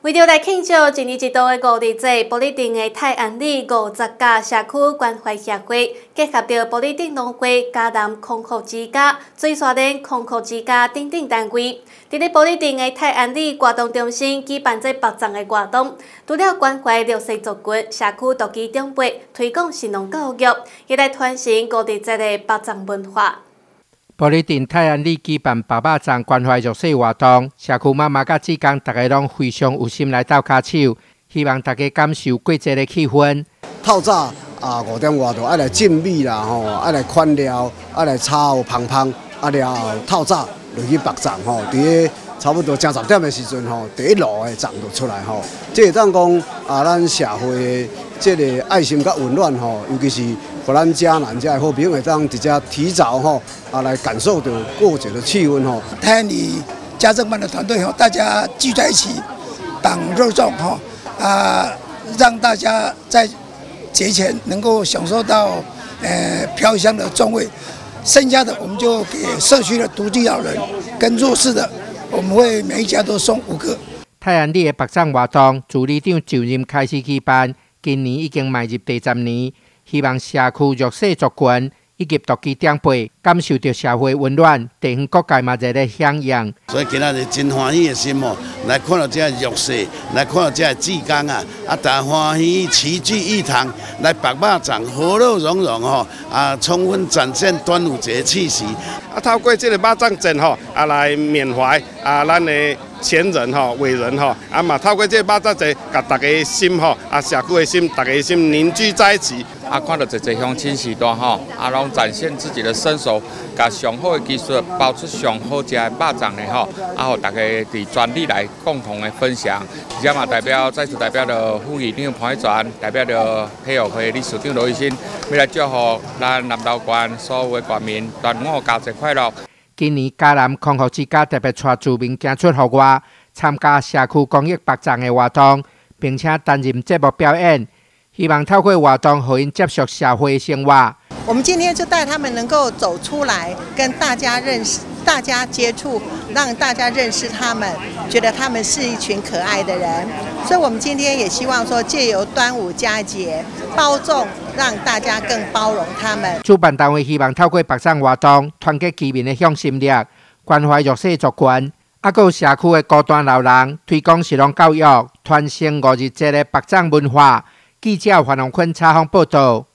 为着来庆祝一年一度的五日节，埔里镇的泰安里50家社区关怀协会结合着埔里镇农会、嘉南康复之家、水沙镇康复之家等等单位，伫咧埔里镇的泰安里活动中心举办这北藏的活动，除了关怀弱势族群、社区独居长辈，推广信农教育，也来传承五日节的北藏文化。 埔里镇泰安里举办爸爸站关怀弱势活动，社区妈妈甲志工大家拢非常有心来斗卡手，希望大家感受过节的气氛。 透早5点外就爱来浸米啦吼，爱来款料，爱来炒芳芳，了后透早落去北站吼，伫个差不多正10点的时阵吼，第一路的站就出来吼。这会当讲咱社会这个爱心甲温暖吼，尤其是。 互咱嘉南这好朋友会当直接提早来感受到过节的气氛吼。 泰安里家政办的团队大家聚在一起，绑肉粽让大家在节前能够享受到飘香的粽味。剩下的我们就给社区的独居老人跟弱势的，我们会每一家都送5个。 泰安里的北藏活动自里长就任开始举办，今年已经迈入第10年。 希望社区弱势族群以及独居长辈感受到社会温暖，地方各界嘛在咧响应。 所以今仔日真欢喜的心哦，来看到这弱势，来看到这志工大欢喜齐聚一堂，来白马场和乐融融充分展现端午节气息。 透过这个肉粽节来缅怀咱的前人伟人嘛透过这个肉粽节，甲大家的心社区的心，大家的心凝聚在一起。 看到这乡亲时代拢展现自己的身手，甲上好的技术，包出上好食的肉粽的互大家伫专利来共同的分享。而且嘛，再次代表着副议长潘一泉，代表着体育会理事长罗玉新，要来祝福咱南投县所有的县民端午佳节快乐。 今年嘉南康复之家特别带居民行出户外，参加社区公益北藏的活动，并且担任节目表演。 希望透过活动，让因接触社会生活。 我们今天就带他们能够走出来，跟大家认识、大家接触，让大家认识他们，觉得他们是一群可爱的人。所以，我们今天也希望说，借由端午佳节包粽，让大家更包容他们。 主办单位希望透过北藏活动，团结居民的向心力，关怀弱势族群，还有社区的孤单老人，推广信农教育，传承5日节的北藏文化。 记者黄龙坤采访报道。